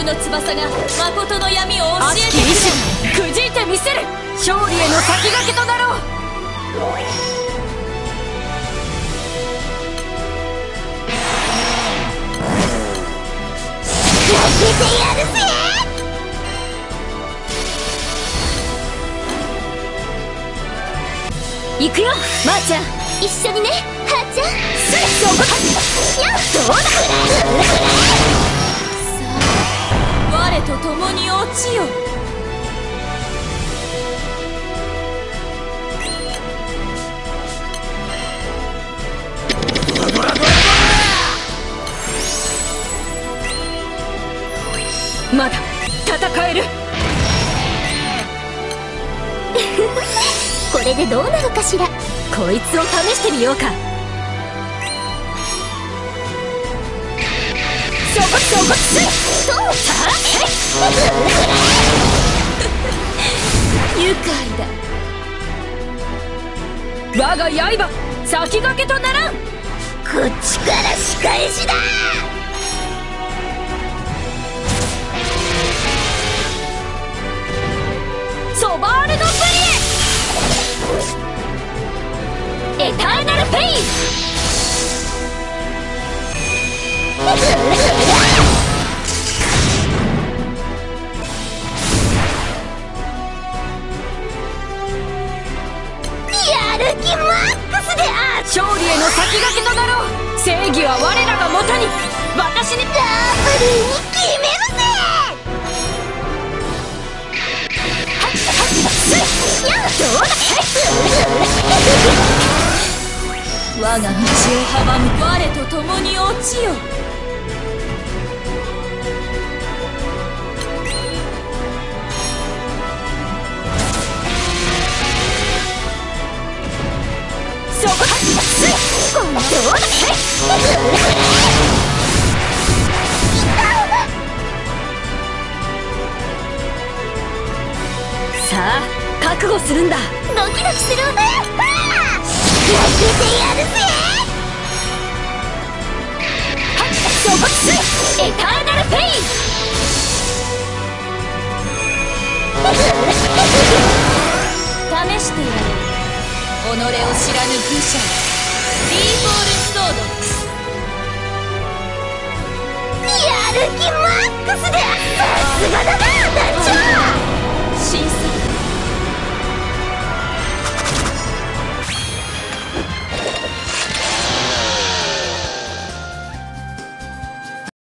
の翼が誠の闇を教えてくれ。 くじいてみせる。勝利への先駆けとなろう。 やってやるぜ。 行くよ、まーちゃん。 一緒にね、はーちゃん。 そこやっどうだ。 我と共に落ちよ。 まだ戦える。 これでどうなるかしら。 こいつを試してみようか。そこそうさ愉快だ。 我が刃先駆けとならん。 こっちから仕返しだ。 ソバールドプリエエターナルペイン。 やる気マックスである。 勝利への先駆けとなろう。正義は我らがもとに。私にダブルに決めるぜ。やっどうだ。 我が道を阻む我と共に落ちよ。 そこ今度どうだ。 さあ覚悟するんだ。 ドキドキする。やってやるぜ。 そこエターナルペイン。 試してやる。己を知らぬ愚者、リーフォールストード。 やる気マックスで。さすがだな団長。 神聖